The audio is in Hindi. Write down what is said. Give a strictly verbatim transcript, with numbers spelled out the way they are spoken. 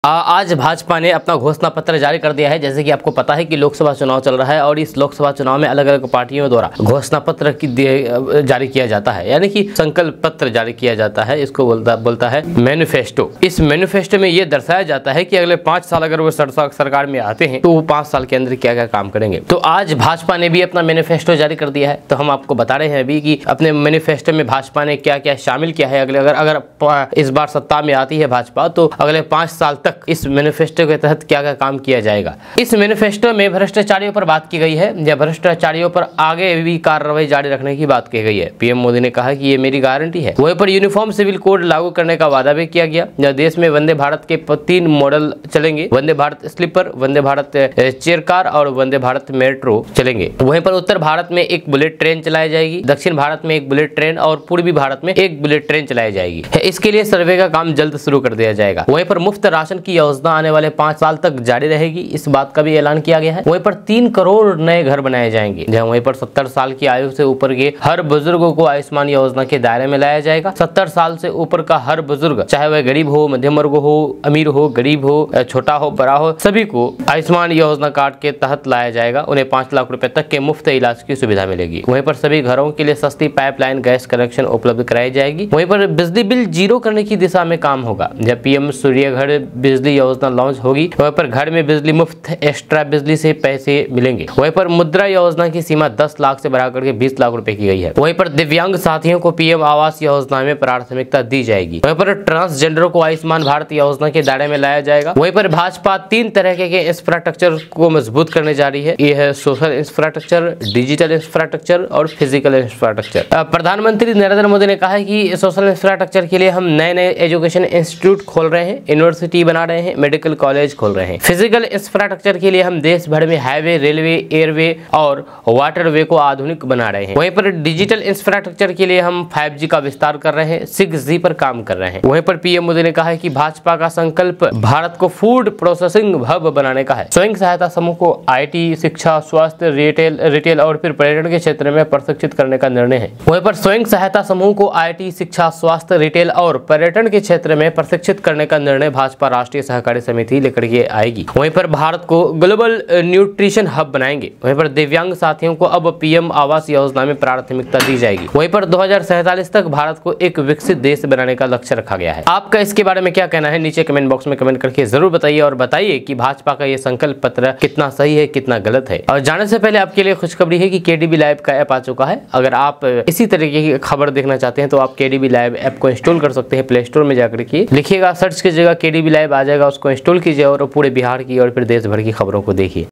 आज भाजपा ने अपना घोषणा पत्र जारी कर दिया है। जैसे कि आपको पता है कि लोकसभा चुनाव चल रहा है और इस लोकसभा चुनाव में अलग अलग पार्टियों द्वारा घोषणा पत्र की जारी किया जाता है, यानी कि संकल्प पत्र जारी किया जाता है। इसको बोलता बोलता है मैनिफेस्टो। इस मैनिफेस्टो में ये दर्शाया जाता है कि अगले पांच साल अगर वो सरकार में आते हैं तो वो पांच साल के अंदर क्या क्या काम करेंगे। तो आज भाजपा ने भी अपना मैनिफेस्टो जारी कर दिया है। तो हम आपको बता रहे हैं अभी कि अपने मैनिफेस्टो में भाजपा ने क्या क्या शामिल किया है। अगले अगर अगर इस बार सत्ता में आती है भाजपा तो अगले पांच साल तक इस मैनिफेस्टो के तहत क्या क्या काम किया जाएगा। इस मैनिफेस्टो में भ्रष्टाचारियों पर बात की गई है या भ्रष्टाचारियों पर आगे भी कार्रवाई जारी रखने की बात की गई है। पीएम मोदी ने कहा कि ये मेरी गारंटी है। वहीं पर यूनिफॉर्म सिविल कोड लागू करने का वादा भी किया गया। जहाँ देश में वंदे भारत के तीन मॉडल चलेंगे, Vande Bharat sleeper, Vande Bharat chair car और वंदे भारत मेट्रो चलेंगे। वहीं पर उत्तर भारत में एक बुलेट ट्रेन चलाई जाएगी, दक्षिण भारत में एक बुलेट ट्रेन और पूर्वी भारत में एक बुलेट ट्रेन चलाई जाएगी। इसके लिए सर्वे का काम जल्द शुरू कर दिया जाएगा। वहीं पर मुफ्त राशन की योजना आने वाले पांच साल तक जारी रहेगी, इस बात का भी ऐलान किया गया है। वहीं पर तीन करोड़ नए घर बनाए जाएंगे। जहां वहीं पर सत्तर साल की आयु से ऊपर के हर बुजुर्गों को आयुष्मान योजना के दायरे में लाया जाएगा। सत्तर साल से ऊपर का हर बुजुर्ग, चाहे वह गरीब हो, मध्यम वर्ग हो, अमीर हो, गरीब हो, छोटा हो, बड़ा हो, सभी को आयुष्मान योजना कार्ड के तहत लाया जाएगा। उन्हें पांच लाख रुपए तक के मुफ्त इलाज की सुविधा मिलेगी। वहीं पर सभी घरों के लिए सस्ती पाइपलाइन गैस कनेक्शन उपलब्ध कराई जाएगी। वहीं पर बिजली बिल जीरो करने की दिशा में काम होगा। जब पीएम सूर्य घर बिजली योजना लॉन्च होगी वहीं पर घर में बिजली मुफ्त, एक्स्ट्रा बिजली से पैसे मिलेंगे। वहीं पर मुद्रा योजना की सीमा दस लाख से बढ़ाकर के बीस लाख रुपए की गई है। वहीं पर दिव्यांग साथियों को पीएम आवास योजना में प्राथमिकता दी जाएगी। वहीं पर ट्रांसजेंडर को आयुष्मान भारत योजना के दायरे में लाया जाएगा। वहीं पर भाजपा तीन तरह के इंफ्रास्ट्रक्चर को मजबूत करने जा रही है। ये है सोशल इंफ्रास्ट्रक्चर, डिजिटल इंफ्रास्ट्रक्चर और फिजिकल इंफ्रास्ट्रक्चर। प्रधानमंत्री नरेंद्र मोदी ने कहा है कि सोशल इंफ्रास्ट्रक्चर के लिए हम नए नए एजुकेशन इंस्टीट्यूट खोल रहे हैं, यूनिवर्सिटी बना रहे हैं, मेडिकल कॉलेज खोल रहे हैं। फिजिकल इंफ्रास्ट्रक्चर के लिए हम देश भर में हाईवे, रेलवे, एयरवे और वाटरवे को आधुनिक बना रहे हैं। वहीं पर डिजिटल इंफ्रास्ट्रक्चर के लिए हम फाइव जी का विस्तार कर रहे हैं, सिक्स जी पर काम कर रहे हैं। वहीं पर पीएम मोदी ने कहा है कि भाजपा का संकल्प भारत को फूड प्रोसेसिंग हब बनाने का है। स्वयं सहायता समूह को आईटी, शिक्षा, स्वास्थ्य, रिटेल रिटेल और फिर पर्यटन के क्षेत्र में प्रशिक्षित करने का निर्णय है। वहीं पर स्वयं सहायता समूह को आईटी, शिक्षा, स्वास्थ्य, रिटेल और पर्यटन के क्षेत्र में प्रशिक्षित करने का निर्णय भाजपा राष्ट्रीय सहकारी समिति लेकर के आएगी। वहीं पर भारत को ग्लोबल न्यूट्रिशन हब बनाएंगे। वहीं पर दिव्यांग साथियों को अब पीएम आवास योजना में प्राथमिकता दी जाएगी। वहीं पर दो हजार सैंतालीस तक भारत को एक विकसित देश बनाने का लक्ष्य रखा गया है। आपका इसके बारे में क्या कहना है नीचे कमेंट बॉक्स में कमेंट करके जरूर बताइए और बताइए कि भाजपा का ये संकल्प पत्र कितना सही है, कितना गलत है। और जाने से पहले आपके लिए खुशखबरी है कि केडीबी लाइव का ऐप आ चुका है। अगर आप इसी तरीके की खबर देखना चाहते हैं तो आप केडीबी लाइव ऐप को इंस्टॉल कर सकते हैं। प्ले स्टोर में जाकर के लिखिएगा, सर्च कीजिएगा केडीबी लाइव, आ जाएगा। उसको इंस्टॉल कीजिए और पूरे बिहार की और फिर देश भर की खबरों को देखिए।